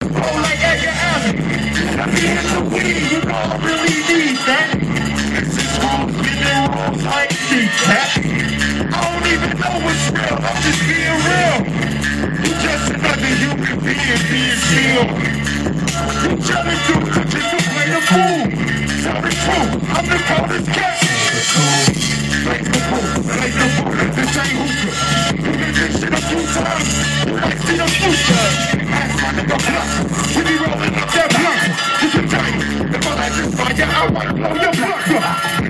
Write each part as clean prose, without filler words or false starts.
Roll like Edgar Allan. I be in the weed, you know I really need that. This is wrong, spinning wrong, I ain't see that. I don't even know what's real, I'm just being real. You just another human being still. You jelly dude, touching to play the fool. Tell the truth, I'm the coldest cat. Like the fool, this ain't hookah. You did this shit a few times, you might see the future. Ask my nigga Plus, we be rolling up that blunt. You can tell you, if I let this fire, I wanna blow your blood up.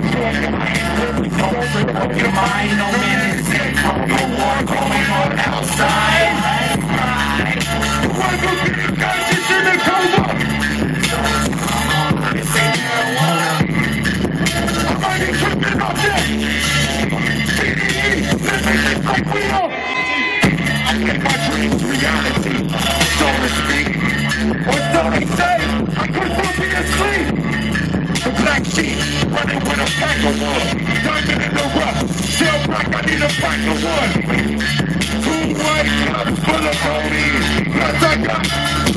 Don't your mind, no man is safe. No war going on outside. You wanna go get the conscience in the coma? This ain't marijuana. I'm already tripping off that. CDE, living it like we are. I make my dreams reality, so to speak. Or so they say, I could still be asleep. The black sheep, running with a pack of wood. Diamond in the rough, still black, I need a pack of wood. 2 white cups full of ponies, plus I got.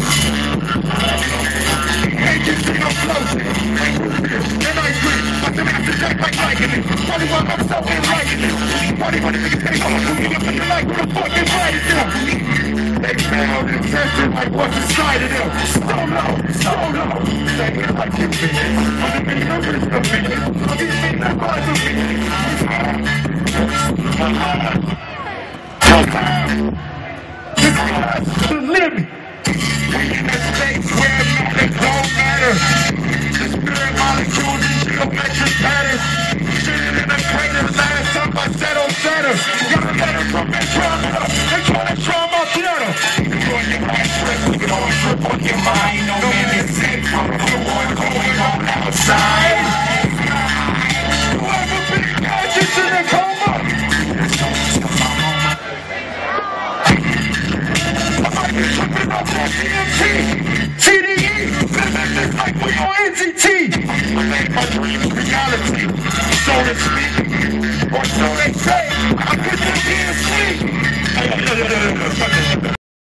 Ain't you seen them floating? And I agree, but the master take like liking it. Probably why I'm so enlightened. Probably when the niggas take on who you looking like with a fucking right at them. They failed and tested like what's inside of them. So low. Say it like you feel it. I'm the big numbers of it. I'm these big numbers of it. This is living. We in a space where nothing don't matter. The spirit molecules and geometric patterns. Shit in the crater last time I said on Saturn. Got a letter from Andromeda. They tryna draw my theater. You on your mind trip, you get on a trip on your mind. No man is safe from the war going on outside. Whoever been conscious in a coma. I might be tripping off that DMT. CDE, living this like we on NZT. I make my dreams reality, so to speak. Or so they say, I could just be asleep.